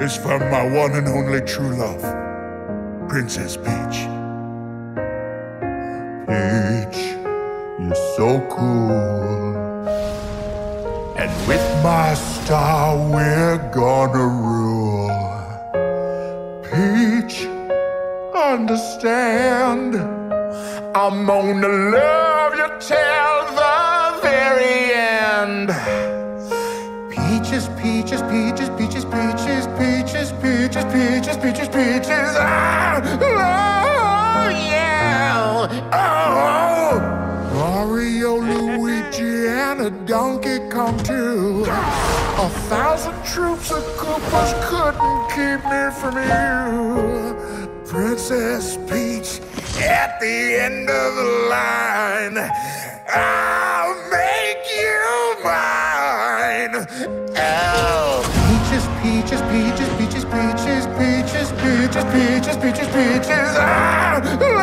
is from my one and only true love, Princess Peach. Peach, you're so cool. And with my star, we're gonna rule. Peach, understand, I'm gonna love you till the very end. Peaches, peaches, peaches, peaches, peaches, peaches, peaches, peaches, peaches, peaches. Ah, oh, yeah. Oh, Mario, Luigi, and a Donkey Kong too. 1,000 troops of Koopas couldn't keep me from you. Princess Peach, at the end of the line, I'll make you mine. Oh, peaches, peaches, peaches, peaches, peaches, peaches, peaches, peaches, peaches, peaches. Ah!